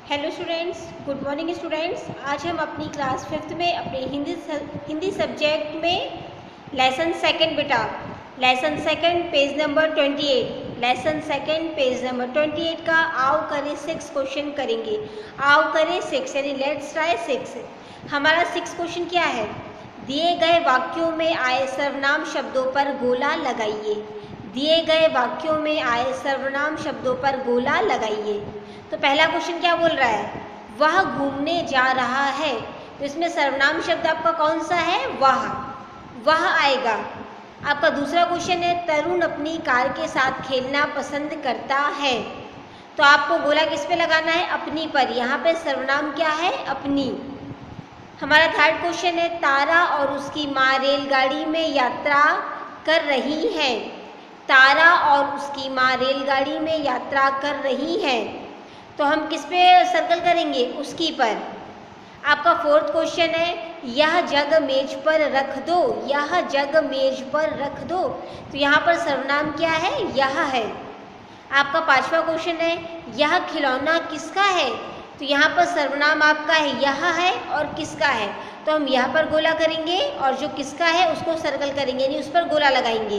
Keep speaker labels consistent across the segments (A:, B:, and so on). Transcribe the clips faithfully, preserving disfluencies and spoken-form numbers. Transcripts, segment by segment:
A: Hello students, good morning students. आज हम अपनी क्लास फिफ्थ में अपने हिंदी हिंदी सब्जेक्ट में लेसन सेकंड बेटा lesson second page number twenty eight lesson second page number twenty eight का आओ करें सिक्स क्वेश्चन करेंगे। आओ करें सिक्स यानी लेट्स ट्राई सिक्स। हमारा सिक्स क्वेश्चन क्या है? दिए गए वाक्यों में आए सर्वनाम शब्दों पर गोला लगाइए। दिए गए वाक्यों में आए सर्वनाम शब्दों पर गोला लगाइए। तो पहला क्वेश्चन क्या बोल रहा है? वह घूमने जा रहा है। तो इसमें सर्वनाम शब्द आपका कौन सा है? वह वह आएगा। आपका दूसरा क्वेश्चन है तरुण अपनी कार के साथ खेलना पसंद करता है। तो आपको गोला किस पे लगाना है? अपनी पर। यहाँ पे सर्वनाम क्या है? अपनी। हमारा थर्ड क्वेश्चन है तारा और उसकी माँ रेलगाड़ी में यात्रा कर रही है। तारा और उसकी माँ रेलगाड़ी में यात्रा कर रही है। तो हम किस पे सर्कल करेंगे? उसकी पर। आपका फोर्थ क्वेश्चन है यह जग मेज पर रख दो। यह जग मेज पर रख दो। तो यहाँ पर सर्वनाम क्या है? यह है। आपका पांचवा क्वेश्चन है यह खिलौना किसका है। तो यहाँ पर सर्वनाम आपका है यह है और किसका है। तो हम यहाँ पर गोला करेंगे और जो किसका है उसको सर्कल करेंगे यानी उस पर गोला लगाएंगे।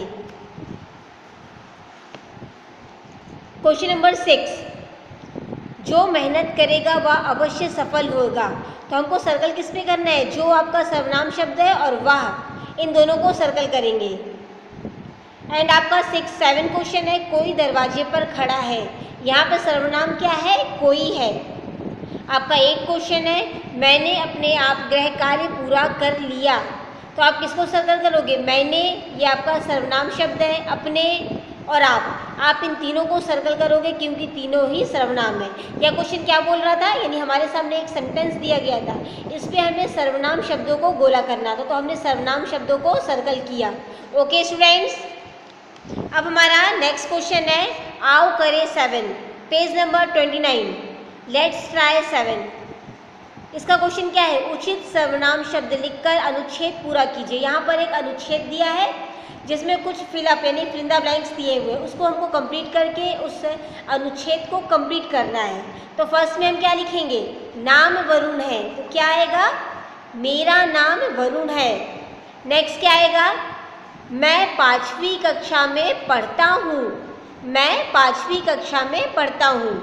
A: क्वेश्चन नंबर सिक्स, जो मेहनत करेगा वह अवश्य सफल होगा। तो हमको सर्कल किस पे करना है? जो आपका सर्वनाम शब्द है और वह, इन दोनों को सर्कल करेंगे। एंड आपका सिक्स सेवन क्वेश्चन है कोई दरवाजे पर खड़ा है। यहाँ पे सर्वनाम क्या है? कोई है। आपका एक क्वेश्चन है मैंने अपने आप गृह कार्य पूरा कर लिया। तो आप किसको सर्कल करोगे? मैंने, ये आपका सर्वनाम शब्द है, अपने और आप आप इन तीनों को सर्कल करोगे क्योंकि तीनों ही सर्वनाम है। यह क्वेश्चन क्या बोल रहा था? यानी हमारे सामने एक सेंटेंस दिया गया था, इस पे हमें सर्वनाम शब्दों को गोला करना था। तो हमने सर्वनाम शब्दों को सर्कल किया। ओके स्टूडेंट्स, अब हमारा नेक्स्ट क्वेश्चन है आओ करें seven page number twenty nine. Let's try seven. इसका क्वेश्चन क्या है? उचित सर्वनाम शब्द लिखकर अनुच्छेद पूरा कीजिए। यहाँ पर एक अनुच्छेद दिया है जिसमें कुछ फिलअप यानी फिलिंदा ब्लैंक्स दिए हुए, उसको हमको कंप्लीट करके उस अनुच्छेद को कंप्लीट करना है। तो फर्स्ट में हम क्या लिखेंगे? नाम वरुण है। तो क्या आएगा? मेरा नाम वरुण है। नेक्स्ट क्या आएगा? मैं पांचवी कक्षा में पढ़ता हूँ। मैं पांचवी कक्षा में पढ़ता हूँ।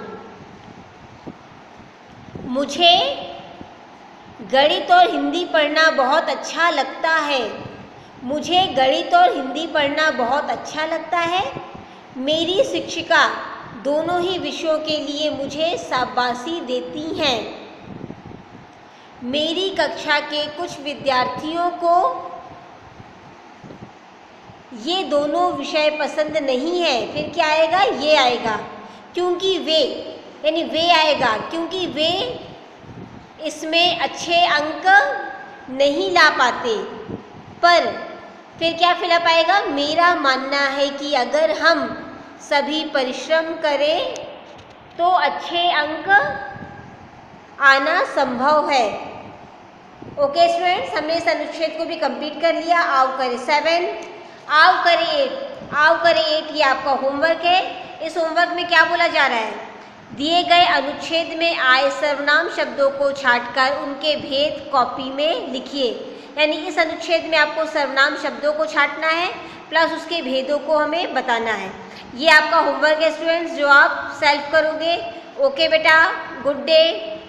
A: मुझे गणित और हिंदी पढ़ना बहुत अच्छा लगता है। मुझे गणित और हिंदी पढ़ना बहुत अच्छा लगता है। मेरी शिक्षिका दोनों ही विषयों के लिए मुझे शाबाशी देती हैं। मेरी कक्षा के कुछ विद्यार्थियों को ये दोनों विषय पसंद नहीं है। फिर क्या आएगा? ये आएगा क्योंकि वे, यानी वे आएगा क्योंकि वे इसमें अच्छे अंक नहीं ला पाते। पर फिर क्या फिलअप आएगा? मेरा मानना है कि अगर हम सभी परिश्रम करें तो अच्छे अंक आना संभव है। ओके स्टूडेंट्स, हमने इस अनुच्छेद को भी कंप्लीट कर लिया। आओ करें सेवन, आओ करें एट। आओ करें एट ये आपका होमवर्क है। इस होमवर्क में क्या बोला जा रहा है? दिए गए अनुच्छेद में आए सर्वनाम शब्दों को छांटकर उनके भेद कॉपी में लिखिए। यानी इस अनुच्छेद में आपको सर्वनाम शब्दों को छांटना है प्लस उसके भेदों को हमें बताना है। ये आपका होमवर्क है स्टूडेंट्स जो आप सेल्फ करोगे। ओके बेटा, गुड डे।